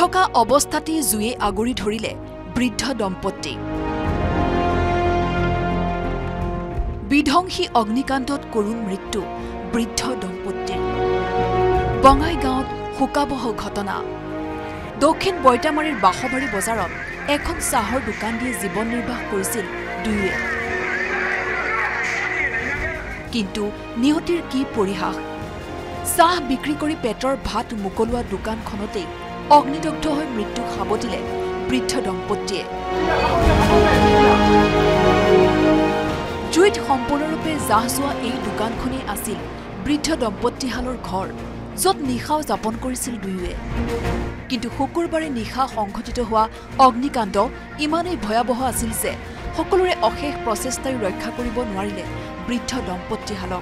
থকা অৱস্থাতে জুয়ে আগুৰি ধৰিলে বৃদ্ধ দম্পতি বিধ্বংসী অগ্নিকাণ্ডত কৰুণ মৃত্যু বৃদ্ধ দম্পতিৰ বঙাইগাঁৱত হুকাবহ ঘটনা দক্ষিণ বৈতামাৰীৰ বাহবাৰী বজাৰত এখন চাহৰ দোকান দিয়ে জীৱন নিৰ্বাহ কৰিছিল দুয়ে কিন্তু নিহতিৰ কি পৰিহাস চাহ বিক্ৰী কৰি পেটৰ ভাত মুকলোৱা দোকানখনতেই অগ্নিদগ্ধ হৈ মৃত্যু সাবটিলে বৃদ্ধ দম্পতিয়ে জুইত সম্পূৰ্ণৰূপে জাহ যোৱা এই দোকানখনেই আছিল বৃদ্ধ দম্পতিহালৰ ঘৰ য'ত নিশাও যাপন কৰিছিল দুয়ে কিন্তু শুকুৰবাৰে নিশা সংঘটিত হোৱা অগ্নিকাণ্ড ইমানেই ভয়াবহ আছিল যে সকলোৰে অশেষ প্ৰচেষ্টাই ৰক্ষা কৰিব নোৱাৰিলে বৃদ্ধ দম্পতিহালক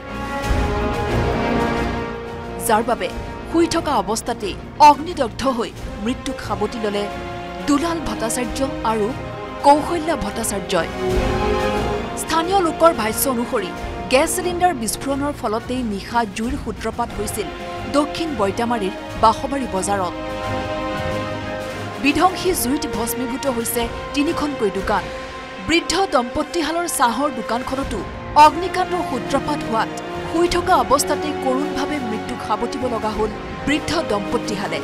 যাৰ বাবে শুই থকা অৱস্থাতেই অগ্নিদগ্ধ হৈ মৃত্যুক সাবটি ল'লে দুলাল ভট্টাচাৰ্য আৰু কৌশল্যা ভট্টাচাৰ্যই স্থানীয় লোকৰ ভাষ্য অনুসৰি গেছ চিলিণ্ডাৰ বিস্ফোৰণৰ ফলতেই নিশা জুইৰ সূত্ৰপাত হৈছিল দক্ষিণ বৈতামাৰীৰ বাহবাৰী বজাৰত বিধ্বংসী জুইত ভস্মীভূত হৈছে তিনিখনকৈ দোকান বৃদ্ধ দম্পতিহালৰ চাহৰ দোকানখনতো অগ্নিকাণ্ডৰ সূত্ৰপাত হোৱাত শুই থকা অৱস্থাতে কৰুণভাৱে মৃত্যুক সাবটিব লগা হ'ল বৃদ্ধ দম্পতিহালে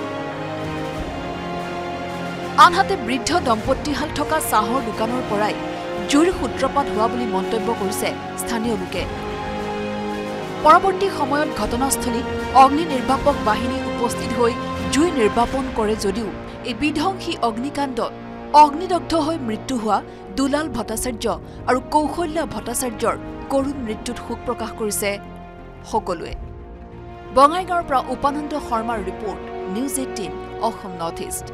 আনহাতে বৃদ্ধ দম্পতিহাল থকা চাহৰ দোকানৰ পৰাই জুইৰ সূত্ৰপাত হোৱা বুলি মন্তব্য কৰিছে স্থানীয় লোকে পৰৱৰ্তী সময়ত ঘটনাস্থলীত অগ্নি নিৰ্বাপক বাহিনী উপস্থিত হৈ জুই নিৰ্বাপন কৰে যদিও এই বিধ্বংসী অগ্নিকাণ্ডত অগ্নিদগ্ধ হৈ মৃত্যু হোৱা দুলাল ভট্টাচাৰ্য আৰু কৌশল্যা ভট্টাচাৰ্যৰ কৰুণ মৃত্যুত শোক প্ৰকাশ কৰিছে সকলোৱে বঙাইগাঁৱৰ পৰা উপানন্দ শৰ্মাৰ report news 18 Assam north east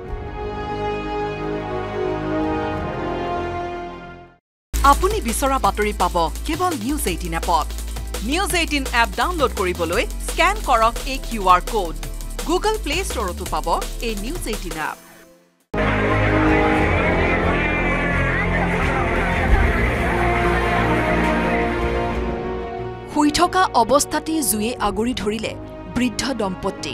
আপুনি বিচৰা বাতৰি পাব কেৱল নিউজ 18 এপত নিউজ 18 এপ ডাউনলোড কৰিবলৈ স্ক্যান কৰক এই QR কোড গুগল প্লে ষ্টৰতো পাব এই নিউজ 18 এপ শুই থকা অৱস্থাতে জুয়ে আগুৰি ধৰিলে বৃদ্ধ দম্পতি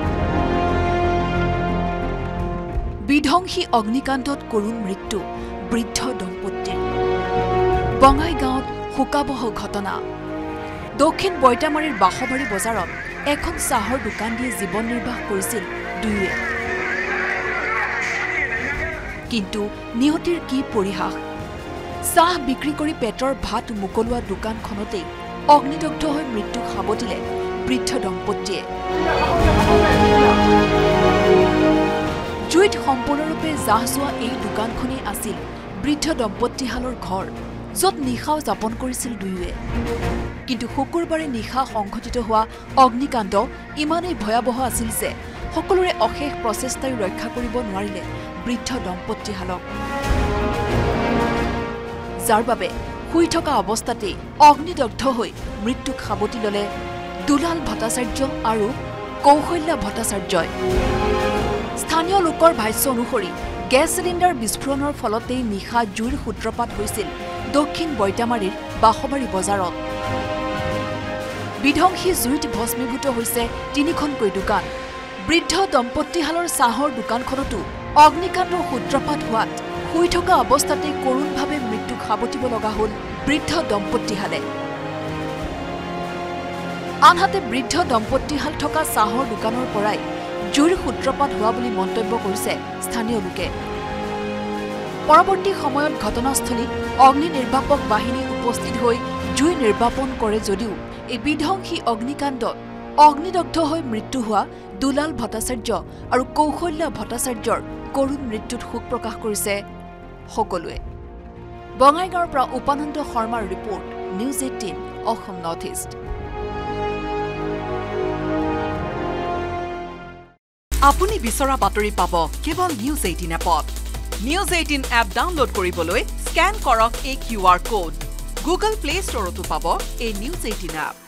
বিধ্বংসী অগ্নিকাণ্ডত কৰুণ মৃত্যু বৃদ্ধ দম্পতিৰ বঙাইগাঁৱত হুকাবহ ঘটনা দক্ষিণ বৈতামাৰীৰ বাহবাৰী বজাৰত এখন চাহৰ দোকান দিয়ে জীৱন নিৰ্বাহ কৰিছিল দুয়ে কিন্তু নিহতিৰ কি পৰিহাস চাহ বিক্ৰী কৰি পেটৰ ভাত মুকলোৱা দোকানখনতেই অগ্নিদগ্ধ হৈ মৃত্যুক সাবটিলে বৃদ্ধ দম্পতিয়ে জুইত সম্পূৰ্ণৰূপে জাহ যোৱা এই দোকানখনেই আছিল বৃদ্ধ দম্পতিহালৰ ঘৰ য'ত নিশাও যাপন কৰিছিল দুয়ে কিন্তু শুকুৰবাৰে নিশা সংঘটিত হোৱা অগ্নিকাণ্ড ইমানেই ভয়াবহ আছিল যে সকলোৰে অশেষ প্ৰচেষ্টাই ৰক্ষা কৰিব নোৱাৰিলে বৃদ্ধ দম্পতিহালক যাৰ বাবে শুই থকা অৱস্থাতেই অগ্নিদগ্ধ হৈ মৃত্যুক সাবটি ল'লে দুলাল ভট্টাচাৰ্য আৰু কৌশল্যা ভট্টাচাৰ্যই স্থানীয় লোকৰ ভাষ্য অনুসৰি গেছ চিলিণ্ডাৰ বিস্ফোৰণৰ ফলতেই নিশা জুইৰ সূত্ৰপাত হৈছিল দক্ষিণ বৈতামাৰীৰ বাহবাৰী বজাৰত বিধ্বংসী জুইত ভস্মীভূত হৈছে তিনিখনকৈ দোকান বৃদ্ধ দম্পতিহালৰ চাহৰ দোকানখনতো অগ্নিকাণ্ডৰ সূত্ৰপাত হোৱাত শুই থকা অৱস্থাতে কৰুণভাৱে মৃত্যুক সাবটিব লগা হ'ল বৃদ্ধ দম্পতিহালে আনহাতে বৃদ্ধ দম্পতিহাল থকা চাহৰ দোকানৰ পৰাই জুইৰ সূত্ৰপাত হোৱা বুলি মন্তব্য কৰিছে স্থানীয় লোকে পৰৱৰ্তী সময়ত ঘটনাস্থলীত অগ্নি নিৰ্বাপক বাহিনী উপস্থিত হৈ জুই নিৰ্বাপন কৰে যদিও এই বিধ্বংসী অগ্নিকাণ্ডত অগ্নিদগ্ধ হৈ মৃত্যু হোৱা দুলাল ভট্টাচাৰ্য আৰু কৌশল্যা ভট্টাচাৰ্যৰ কৰুণ মৃত্যুত শোক প্ৰকাশ কৰিছে সকলোৱে বঙাইগাঁৱৰ পৰা উপানন্দ শৰ্মাৰ report news 18 Assam north east আপুনি বিচৰা বাতৰি পাব কেৱল নিউজ 18 এপত নিউজ 18 এপ ডাউনলোড কৰিবলৈ স্ক্যান কৰক এই QR কোড গুগল প্লে ষ্টৰতো পাব এই নিউজ 18 এপ